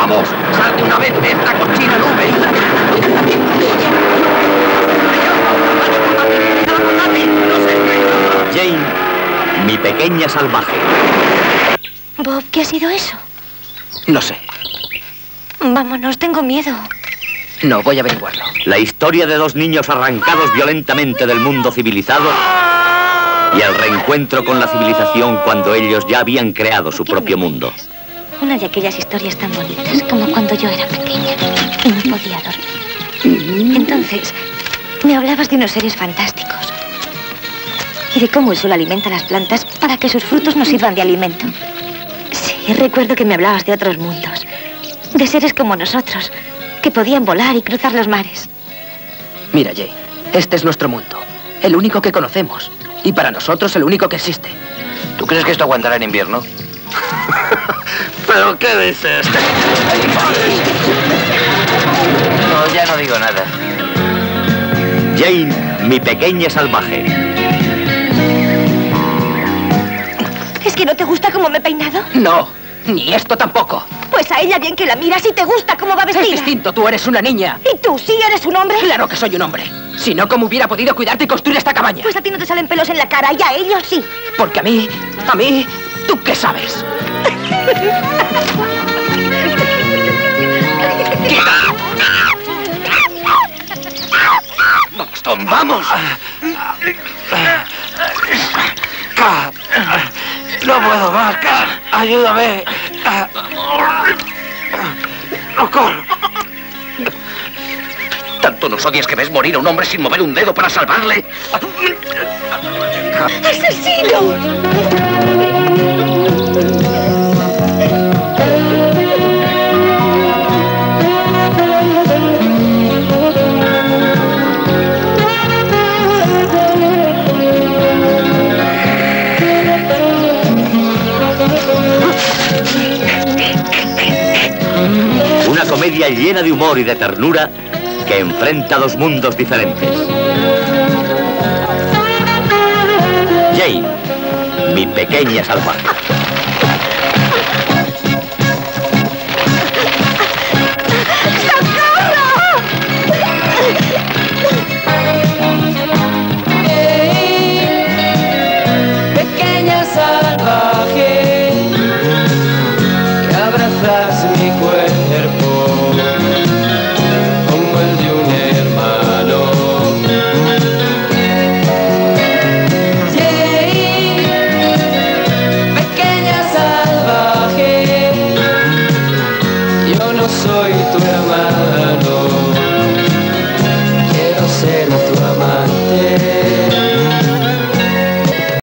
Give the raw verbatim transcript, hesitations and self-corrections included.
¡Vamos! ¡Sal de una vez de esta cochina nube! Jane, mi pequeña salvaje. Bob, ¿qué ha sido eso? No sé. Vámonos, tengo miedo. No, voy a averiguarlo. La historia de dos niños arrancados violentamente del mundo civilizado y el reencuentro con la civilización cuando ellos ya habían creado su propio mundo. Una de aquellas historias tan bonitas como cuando yo era pequeña y no podía dormir. Entonces, me hablabas de unos seres fantásticos y de cómo el sol alimenta las plantas para que sus frutos nos sirvan de alimento. Sí, recuerdo que me hablabas de otros mundos, de seres como nosotros, que podían volar y cruzar los mares. Mira, Jane, este es nuestro mundo, el único que conocemos, y para nosotros el único que existe. ¿Tú crees que esto aguantará en invierno? ¿Pero qué dices? No, ya no digo nada. Jane, mi pequeña salvaje. ¿Es que no te gusta cómo me he peinado? No, ni esto tampoco. Pues a ella bien que la miras y te gusta cómo va vestida. Es distinto, tú eres una niña. ¿Y tú sí eres un hombre? Claro que soy un hombre. Si no, ¿cómo hubiera podido cuidarte y construir esta cabaña? Pues a ti no te salen pelos en la cara y a ellos sí. Porque a mí, a mí, ¿tú qué sabes? ¡Vamos, Tom, vamos! Cat, no puedo más, Cat. Ayúdame. ¡Socorro! ¿Tanto nos odias que ves morir a un hombre sin mover un dedo para salvarle? ¡Asesino! Una comedia llena de humor y de ternura que enfrenta dos mundos diferentes. Jane, mi pequeña salvaje. Pequeña salvaje, que abrazas mi cuerpo como el de un hermano. Jane, pequeña salvaje, yo no soy tu hermano.